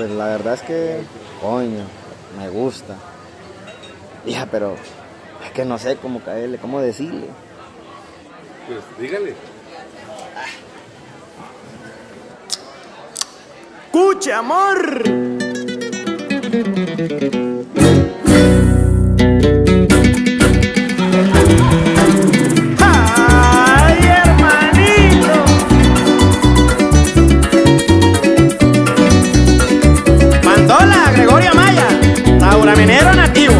pues la verdad es que, coño, me gusta. Hija, pero es que no sé cómo caerle, cómo decirle. Pues dígale. ¡Escuche, amor! ¡Ay, hermanito! Mandola, Gregorio Maya, tauraminero nativo.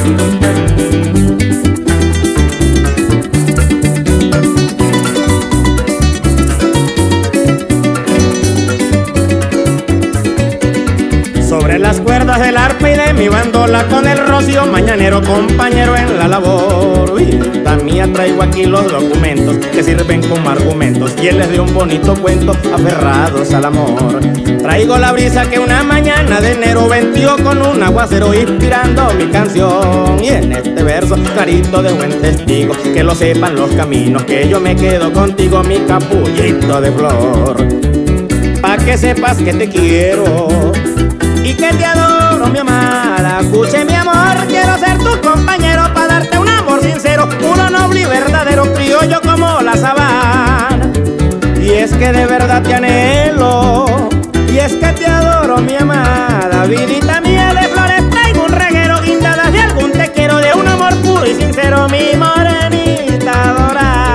Sobre las cuerdas del arpa y de mi bandola, con el rocío mañanero, compañero en la labor. Vida mía, traigo aquí los documentos que sirven como argumentos, y él les dio un bonito cuento, aferrados al amor. Traigo la brisa que una mañana de enero venció con un aguacero, inspirando mi canción. Y en este verso clarito de buen testigo, que lo sepan los caminos, que yo me quedo contigo, mi capullito de flor. Pa' que sepas que te quiero y que te adoro, mi amada. Escuche, mi amor, quiero ser tu compañero para darte un amor sincero, puro, noble y verdadero, criollo como la sabana. Y es que de verdad te anhelo, y es que te adoro, mi amada. Vidita mía de flores, traigo un reguero, guindadas de algún te quiero, de un amor puro y sincero, mi morenita dorada.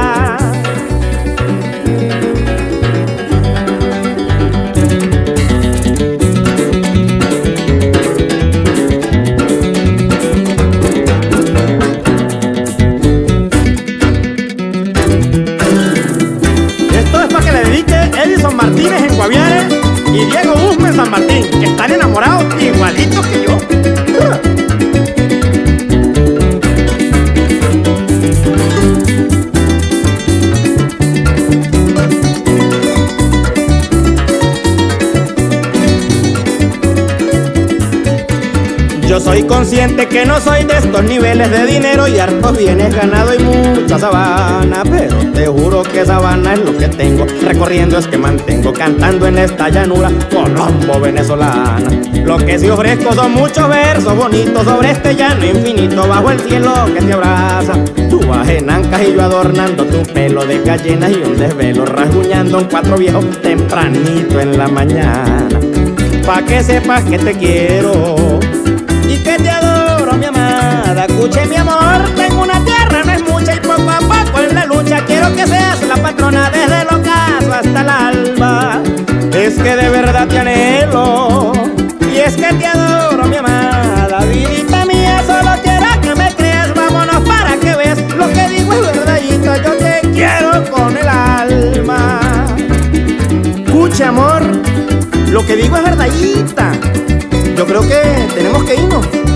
Edison Martínez en Guaviare y Diego Usme en San Martín, que están enamorados igualitos que yo. Yo soy consciente que no soy de estos niveles de dinero y hartos bienes ganado y mucha sabana, pero te juro que sabana es lo que tengo, recorriendo es que mantengo, cantando en esta llanura colombo venezolana. Lo que sí ofrezco son muchos versos bonitos sobre este llano infinito, bajo el cielo que te abraza. Tú vas en ancas y yo adornando tu pelo de gallinas y un desvelo, rasguñando un cuatro viejo tempranito en la mañana. Pa' que sepas que te quiero y que te adoro, mi amada. Escuche, mi amor, tengo una tierra, no es mucha, y poco a poco en la lucha quiero que seas la patrona desde el ocaso hasta el alba. Es que de verdad te anhelo, y es que te adoro, mi amada. Vidita mía, solo quiero que me creas, vámonos para que veas lo que digo es verdadito, yo te quiero con el alma. Escuche, amor, lo que digo es verdadita. Yo creo que tenemos que irnos.